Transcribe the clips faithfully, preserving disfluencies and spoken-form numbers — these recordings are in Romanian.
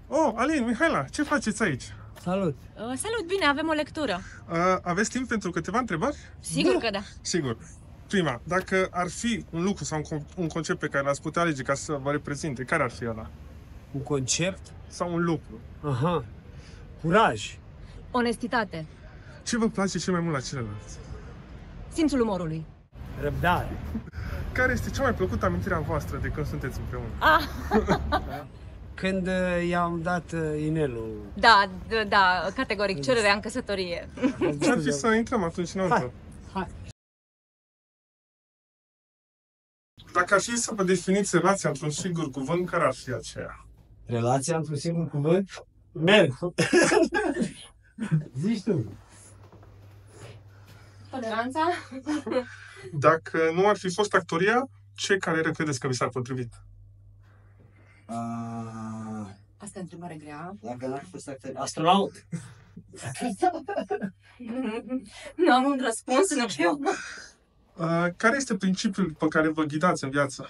Oh, Alin, Mihaela, ce faceți aici? Salut! Uh, salut, bine, avem o lectură. Uh, aveți timp pentru câteva întrebări? Sigur da. că da. Sigur. Prima, dacă ar fi un lucru sau un, un concept pe care l-ați putea alege ca să vă reprezinte, care ar fi ăla? Un concept? Sau un lucru? Aha. Curaj. Onestitate. Ce vă place cel mai mult la celălalt? Simțul umorului. Răbdare. Care este cea mai plăcută amintire a voastră de când sunteți împreună? Ah. Când uh, i-am dat uh, inelul. Da, da, da, categoric, cererea în căsătorie. Ce-ar fi să intrăm atunci înăuntru? Hai. Dacă ar fi să vă definiți relația într-un singur cuvânt, care ar fi aceea? Relația într-un singur cuvânt? Merg. Zici tu. Toleranța? Dacă nu ar fi fost actoria, ce carieră credeți că vi s-ar potrivit? Uh, Asta e întrebare grea. dacă n-ar fi fost actor... Astronaut. Nu am un răspuns, nu știu. Uh, care este principiul pe care vă ghidați în viață?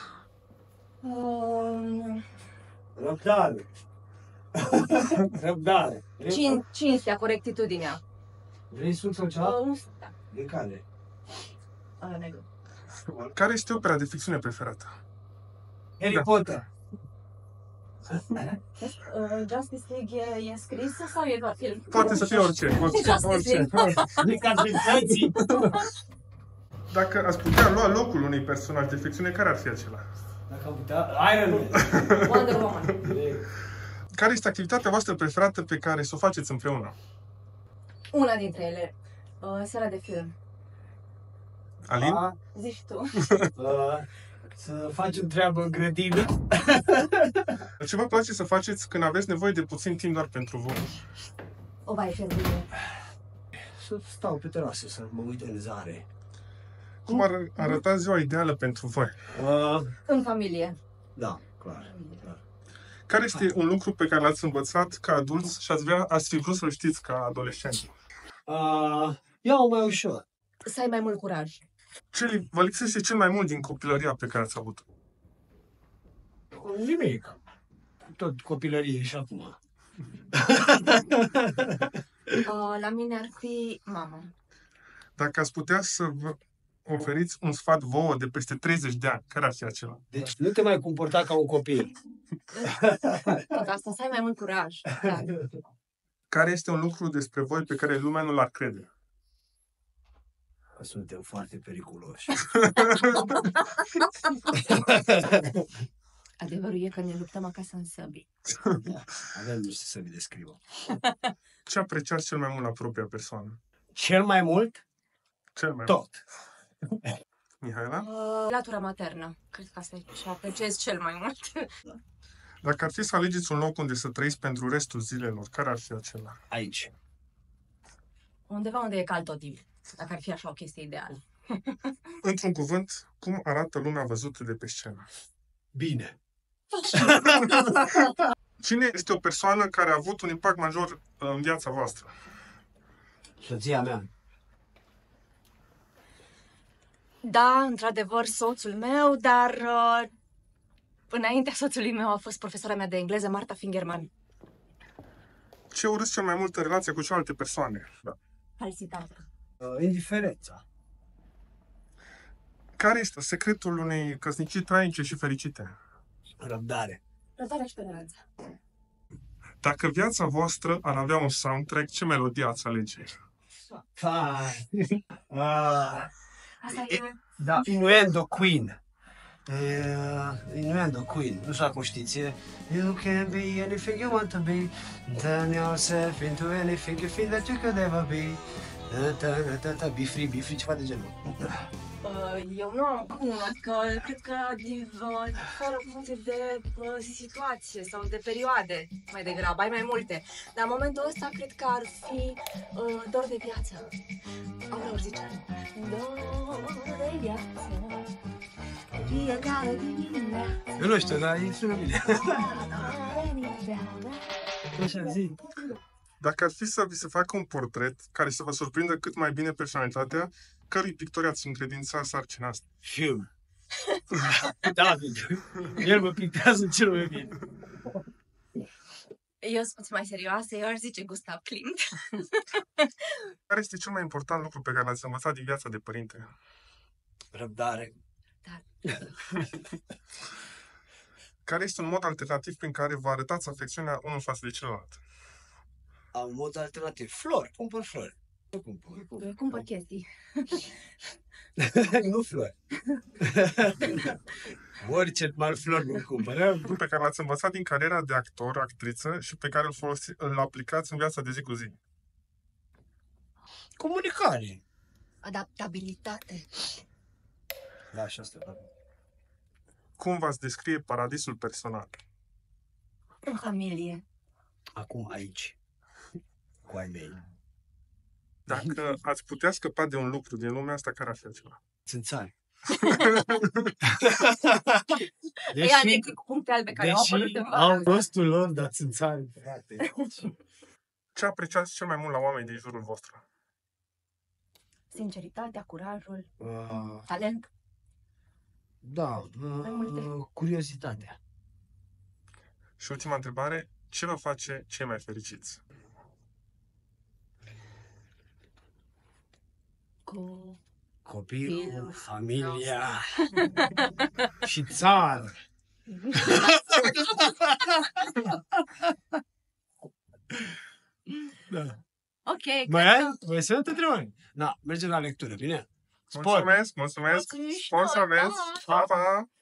Uh, Răbdare. Răbdare. cin cinstea, corectitudinea. Vrei suc sau ceva? Uh, da. De care? Uh, negru. Care este opera de ficțiune preferată? Harry Da. Potter. Uh, Justice League e, e scrisă sau e doar film? Poate să fie orice. Orice. Justice orice. De casualității. Dacă ați putea lua locul unui personaj de ficțiune, care ar fi acela? Dacă am putea... Iron Man. Wonder Woman. Care este activitatea voastră preferată pe care să o faceți împreună? Una dintre ele. Uh, seara de film. Alin? A, Zici tu. uh, să facem treabă în grădină. Ce vă place să faceți când aveți nevoie de puțin timp doar pentru voi? O baie fierbinte. Să stau pe terasă, să mă uit în zare. Cum ar arăta ziua ideală pentru voi? Uh, În familie. da, clar. clar. Care este un lucru pe care l-ați învățat ca adulți și ați, vrea, ați fi vrut să-l știți ca adolescent? Uh, Ia-o mai ușor. Să ai mai mult curaj. Ce li- vă lipsește cel mai mult din copilăria pe care ați avut? Nimic. Tot copilărie și acum. Uh, la mine ar fi mama. Dacă ați putea să vă oferiți un sfat vouă de peste treizeci de ani, care ar fi acela? Deci nu te mai comporta ca un copil. Tot asta, să ai mai mult curaj. Da. Care este un lucru despre voi pe care lumea nu l-ar crede? Suntem foarte periculoși. Adevărul e că ne luptăm acasă în săbii. Avem niște să vi descriu. Ce apreciați cel mai mult la propria persoană? Cel mai mult? Cel mai Tot. mult. Mihaela? Uh, latura maternă. Cred că asta e ce apreciez cel mai mult. Dacă ar fi să alegeți un loc unde să trăiți pentru restul zilelor, care ar fi acela? Aici. Undeva unde e cald tot timpul. Dacă ar fi așa o chestie ideală. Într-un cuvânt, cum arată lumea văzută de pe scenă? Bine. Cine este o persoană care a avut un impact major în viața voastră? Soția mea. Da, într-adevăr, soțul meu, dar uh, înaintea soțului meu a fost profesora mea de engleză, Marta Fingerman. Ce urâți cel mai mult în relația cu celelalte persoane? Da. Falsitate. Uh, indiferența. Care este secretul unei căsnicii trainice și fericite? Răbdare. Răbdarea și toleranța. Dacă viața voastră ar avea un soundtrack, ce melodie ați alege? Fai. Ah. Asta e... Da, Innuendo Queen. Uh, Innuendo Queen, nu știu cum știți. E, You can be anything you want to be. Turn yourself into anything you feel that you could ever be. Da, da, da, da, da. Be free, be free, ceva de genul. Uh, eu nu am cum, adică cred că diferă în funcție de uh, situație sau de perioade, mai degrabă, ai mai multe. Dar în momentul ăsta cred că ar fi uh, dor de viață. Aoleu, zice. Dor de viață. Fiecare dimineață. Eu nu știu, dar e sună bine. Așa, zi. Dacă ar fi să vi se facă un portret care să vă surprindă cât mai bine personalitatea, cărui pictor ați încredința sarcina asta? Film. David. El mă pictează cel mai bine. Eu sunt puțin mai serioasă, eu aș zice Gustav Klimt. Care este cel mai important lucru pe care l-ați învățat din viața de părinte? Răbdare. Care este un mod alternativ prin care vă arătați afecțiunea unul față de celălalt? Am un mod alternativ. Flori. Cumpăr flori. Nu cumpăr. Eu cumpăr. cumpăr chestii. Nu flori. Orice mal flori nu cumpăr. Lucru pe care l-ați învățat din cariera de actor, actriță și pe care îl, folosi, îl aplicați în viața de zi cu zi. Comunicare. Adaptabilitate. Da, și asta. Da. Cum v-ați descrie paradisul personal? În familie. Acum aici. Cu ai mei. Dacă ați putea scăpa de un lucru din lumea asta, care ar fi acela? Țânțari. Ea adică cu puncte albe care au apărut deși în au rostul lor, dar țânțari, frate. Ce apreciați cel mai mult la oamenii din jurul vostru? Sinceritatea, curajul, Uh, talent. da, Mai multe. uh, curiozitatea. Și ultima întrebare, ce vă face cei mai fericiți? Cu... Copilul, Copilul. familia și țară. Da. Ok, Mai ai? Mai sunt întrebări? Da, mergem la lectură, bine? Sport! Mulțumesc, mulțumesc! Mulțumim și Spor să noi, aveți! pa! Pa, pa!